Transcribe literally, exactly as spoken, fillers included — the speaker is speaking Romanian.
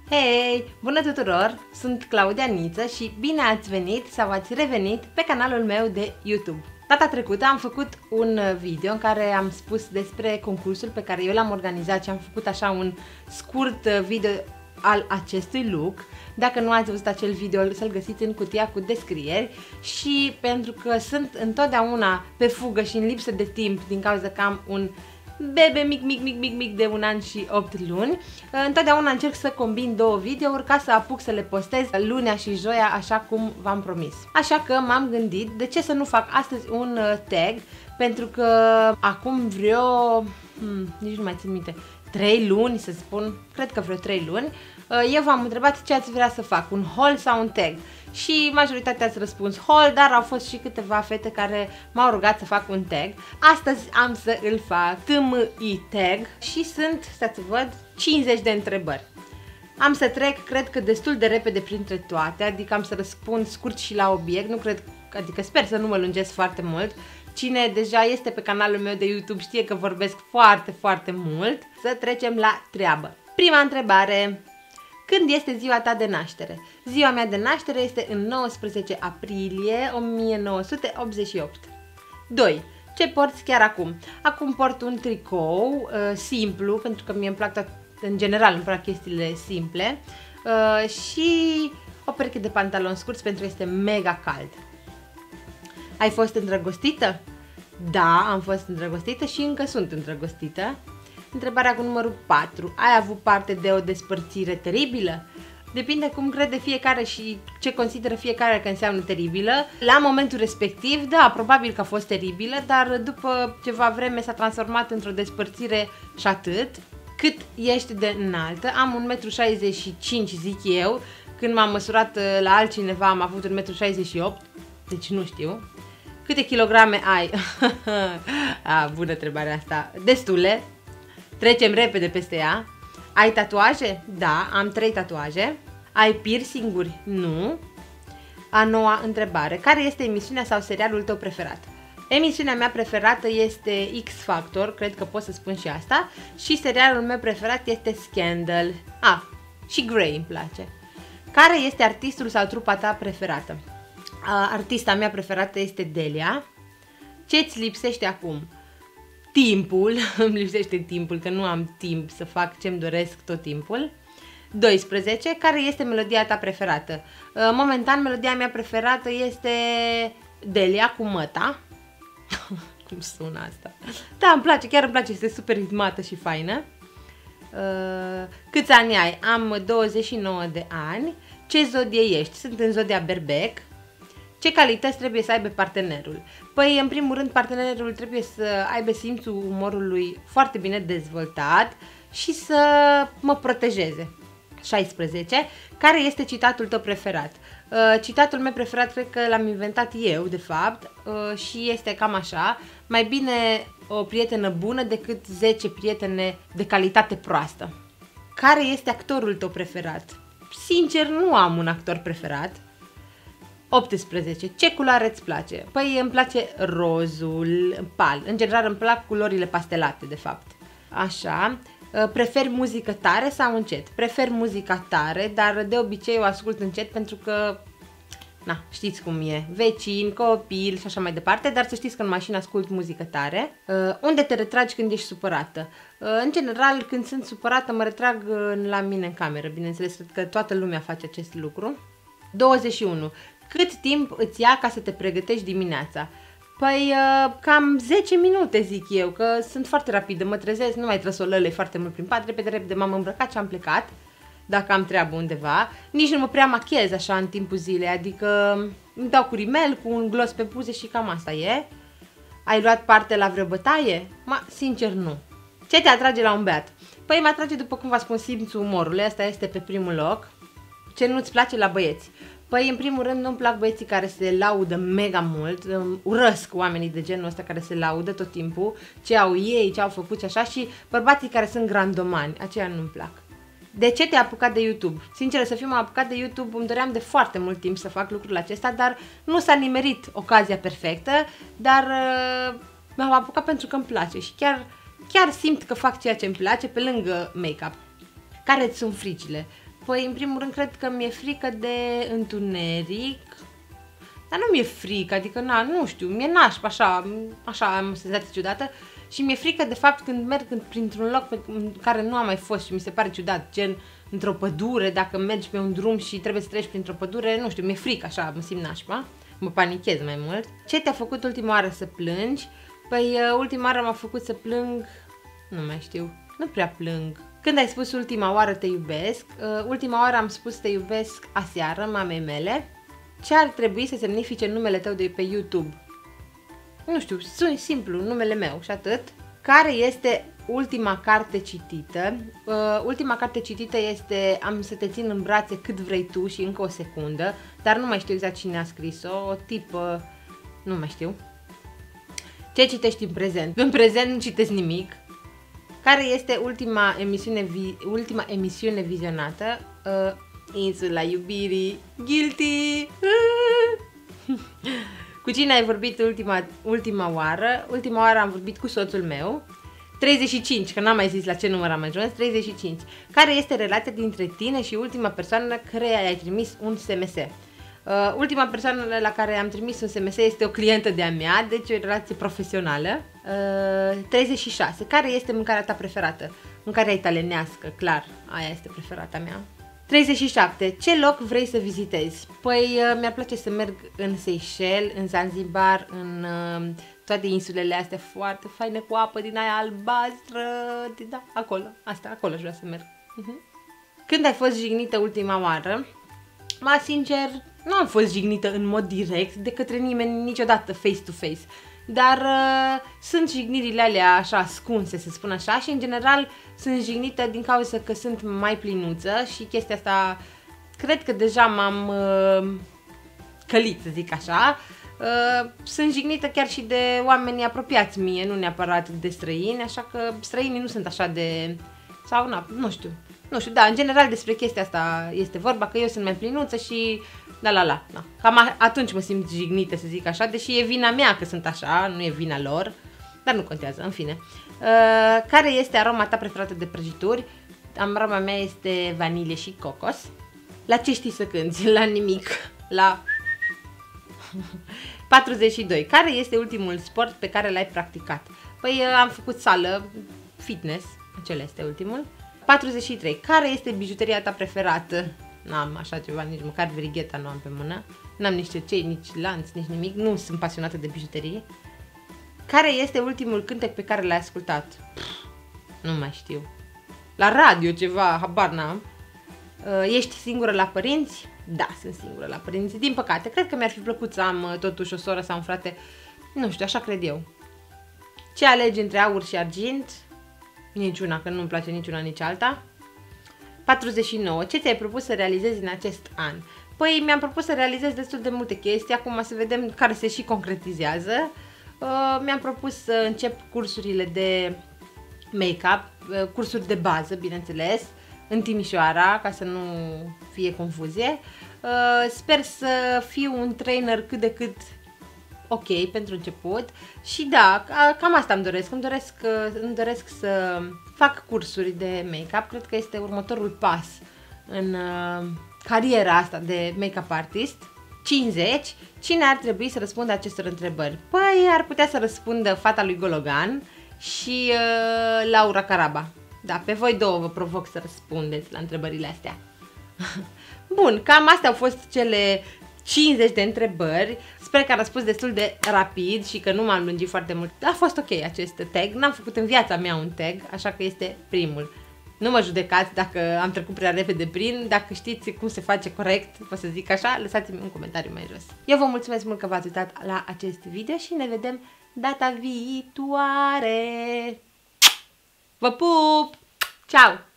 Hei! Bună tuturor! Sunt Claudia Niță și bine ați venit sau ați revenit pe canalul meu de YouTube. Data trecută am făcut un video în care am spus despre concursul pe care eu l-am organizat și am făcut așa un scurt video al acestui look. Dacă nu ați văzut acel video, să-l găsiți în cutia cu descrieri. Și pentru că sunt întotdeauna pe fugă și în lipsă de timp din cauza că am un bebe mic, mic, mic, mic, mic de un an și opt luni, întotdeauna încerc să combin două videouri ca să apuc să le postez lunea și joia așa cum v-am promis. Așa că m-am gândit de ce să nu fac astăzi un tag, pentru că acum vreo, hmm, nici nu mai țin minte, trei luni să spun, cred că vreo trei luni, eu v-am întrebat ce ați vrea să fac, un haul sau un tag. Și majoritatea ați răspuns haul, dar au fost și câteva fete care m-au rugat să fac un tag. Astăzi am să îl fac T M I tag și sunt, stați să văd, cincizeci de întrebări. Am să trec, cred că destul de repede printre toate, adică am să răspund scurt și la obiect, nu cred, adică sper să nu mă lungesc foarte mult. Cine deja este pe canalul meu de YouTube știe că vorbesc foarte, foarte mult. Să trecem la treabă. Prima întrebare. Când este ziua ta de naștere? Ziua mea de naștere este în nouăsprezece aprilie o mie nouă sute optzeci și opt. doi. Ce porți chiar acum? Acum port un tricou uh, simplu, pentru că mie îmi plac, în general îmi plac chestiile simple, uh, și o pereche de pantaloni scurți pentru că este mega cald. Ai fost îndrăgostită? Da, am fost îndrăgostită și încă sunt îndrăgostită. Întrebarea cu numărul patru. Ai avut parte de o despărțire teribilă? Depinde cum crede fiecare și ce consideră fiecare că înseamnă teribilă. La momentul respectiv, da, probabil că a fost teribilă, dar după ceva vreme s-a transformat într-o despărțire și atât. Cât ești de înaltă? Am un metru șaizeci și cinci, zic eu. Când m-am măsurat la altcineva am avut un metru șaizeci și opt, deci nu știu. Câte kilograme ai? A, bună întrebarea asta. Destule. Trecem repede peste ea. Ai tatuaje? Da, am trei tatuaje. Ai piercinguri? Nu. A noua întrebare. Care este emisiunea sau serialul tău preferat? Emisiunea mea preferată este X Factor, cred că pot să spun și asta. Și serialul meu preferat este Scandal. Ah, și Grey îmi place. Care este artistul sau trupa ta preferată? Artista mea preferată este Delia. Ce-ți lipsește acum? Timpul, îmi lipsește timpul, că nu am timp să fac ce-mi doresc tot timpul. doisprezece. Care este melodia ta preferată? Momentan, melodia mea preferată este Delia cu Măta. Cum sună asta? Da, îmi place, chiar îmi place, este super ritmată și faină. Câți ani ai? Am douăzeci și nouă de ani. Ce zodie ești? Sunt în zodia Berbec. Ce calități trebuie să aibă partenerul? Păi, în primul rând, partenerul trebuie să aibă simțul umorului foarte bine dezvoltat și să mă protejeze. șaisprezece. Care este citatul tău preferat? Uh, citatul meu preferat cred că l-am inventat eu, de fapt, uh, și este cam așa: mai bine o prietenă bună decât zece prietene de calitate proastă. Care este actorul tău preferat? Sincer, nu am un actor preferat. optsprezece. Ce culoare îți place? Păi îmi place rozul pal. În general îmi plac culorile pastelate, de fapt. Așa. Preferi muzică tare sau încet? Prefer muzica tare, dar de obicei o ascult încet pentru că, na, știți cum e, vecini, copil și așa mai departe, dar să știți că în mașină ascult muzică tare. Uh, unde te retragi când ești supărată? Uh, în general, când sunt supărată, mă retrag la mine în cameră. Bineînțeles, cred că toată lumea face acest lucru. douăzeci și unu. Cât timp îți ia ca să te pregătești dimineața? Păi cam zece minute, zic eu, că sunt foarte rapidă, mă trezesc, nu mai trebuie să o lălei foarte mult prin pat, repede, repede m-am îmbrăcat și am plecat, dacă am treabă undeva. Nici nu mă prea machiez așa în timpul zilei, adică îmi dau cu rimel, cu un glos pe buze și cam asta e. Ai luat parte la vreo bătaie? Ma, sincer, nu. Ce te atrage la un beat? Păi mă atrage, după cum v-am spus, simțul umorului, asta este pe primul loc. Ce nu-ți place la băieți? Păi, în primul rând, nu-mi plac băieții care se laudă mega mult, urăsc oamenii de genul ăsta care se laudă tot timpul, ce au ei, ce au făcut și așa, și bărbații care sunt grandomani, aceia nu-mi plac. De ce te-ai apucat de YouTube? Sincer să fiu, m-am apucat de YouTube, îmi doream de foarte mult timp să fac lucrul acesta, dar nu s-a nimerit ocazia perfectă, dar uh, m-am apucat pentru că îmi place și chiar, chiar simt că fac ceea ce îmi place pe lângă make-up. Care-ți sunt fricile? Păi, în primul rând, cred că mi-e frică de întuneric. Dar nu mi-e frică, adică, na, nu știu, mi-e nașpa, așa, așa am o senzație ciudată. Și mi-e frică de fapt când merg printr-un loc pe care nu am mai fost și mi se pare ciudat, gen într-o pădure, dacă mergi pe un drum și trebuie să treci printr-o pădure, nu știu, mi-e frică, așa, mă simt nașpa, mă panichez mai mult. Ce te-a făcut ultima oară să plângi? Păi, ultima oară m-a făcut să plâng, nu mai știu, nu prea plâng. Când ai spus ultima oară te iubesc, ultima oară am spus te iubesc aseară, mamei mele. Ce ar trebui să semnifice numele tău de pe YouTube? Nu știu, sunt simplu, numele meu și atât. Care este ultima carte citită? Uh, ultima carte citită este Am să te țin în brațe cât vrei tu și încă o secundă, dar nu mai știu exact cine a scris-o, o tipă, nu mai știu. Ce citești în prezent? În prezent nu citesc nimic. Care este ultima emisiune, vi ultima emisiune vizionată? Uh, Insula iubirii, guilty! Cu cine ai vorbit ultima, ultima oară? Ultima oară am vorbit cu soțul meu. treizeci și cinci, că n-am mai zis la ce număr am ajuns, treizeci și cinci. Care este relația dintre tine și ultima persoană care ai trimis un S M S? Uh, ultima persoană la care am trimis un S M S este o clientă de-a mea, deci o relație profesională. Uh, treizeci și șase. Care este mâncarea ta preferată? Mâncarea italianească, clar, aia este preferata mea. treizeci și șapte. Ce loc vrei să vizitezi? Păi mi-ar place să merg în Seychelles, în Zanzibar, în uh, toate insulele astea foarte faine cu apă din aia albastră, da, acolo, asta, acolo aș vrea să merg. Uh-huh. Când ai fost jignită ultima oară? Ma, sincer, nu am fost jignită în mod direct de către nimeni niciodată face-to-face, dar uh, sunt jignirile alea așa ascunse, să spun așa, și în general sunt jignită din cauza că sunt mai plinuță și chestia asta cred că deja m-am uh, călit, să zic așa. Uh, sunt jignită chiar și de oamenii apropiați mie, nu neapărat de străini, așa că străinii nu sunt așa de... sau na, nu știu. Nu știu, da, în general despre chestia asta este vorba, că eu sunt mai plinuță și la la la, na. Cam atunci mă simt jignită, să zic așa, deși e vina mea că sunt așa, nu e vina lor, dar nu contează, în fine. Uh, care este aroma ta preferată de prăjituri? Aroma mea este vanilie și cocos. La ce știi să cânti? La nimic. La... patruzeci și doi. Care este ultimul sport pe care l-ai practicat? Păi am făcut sală, fitness, acela este ultimul. patruzeci și trei. Care este bijuteria ta preferată? N-am așa ceva, nici măcar verigheta nu am pe mână. N-am nici cercei, nici lanț, nici nimic. Nu sunt pasionată de bijuterii. Care este ultimul cântec pe care l-ai ascultat? Pff, nu mai știu. La radio ceva, habar n-am. Uh, ești singură la părinți? Da, sunt singură la părinți. Din păcate, cred că mi-ar fi plăcut să am uh, totuși o soră sau un frate. Nu știu, așa cred eu. Ce alegi între aur și argint? Niciuna, că nu-mi place niciuna, nici alta. patruzeci și nouă. Ce ți-ai propus să realizezi în acest an? Păi mi-am propus să realizez destul de multe chestii, acum să vedem care se și concretizează. Uh, mi-am propus să încep cursurile de make-up, uh, cursuri de bază, bineînțeles, în Timișoara, ca să nu fie confuzie. Uh, sper să fiu un trainer cât de cât ok pentru început și da, cam asta îmi doresc. Îmi doresc, îmi doresc să fac cursuri de make-up, cred că este următorul pas în uh, cariera asta de make-up artist. cincizeci. Cine ar trebui să răspundă acestor întrebări? Păi ar putea să răspundă fata lui Gologan și uh, Laura Caraba. Da, pe voi două vă provoc să răspundeți la întrebările astea. Bun, cam astea au fost cele cincizeci de întrebări. Sper că am răspuns destul de rapid și că nu m-am lungit foarte mult. A fost ok acest tag, n-am făcut în viața mea un tag, așa că este primul. Nu mă judecați dacă am trecut prea repede prin, dacă știți cum se face corect, vă să zic așa, lăsați-mi un comentariu mai jos. Eu vă mulțumesc mult că v-ați uitat la acest video și ne vedem data viitoare. Vă pup! Ciao!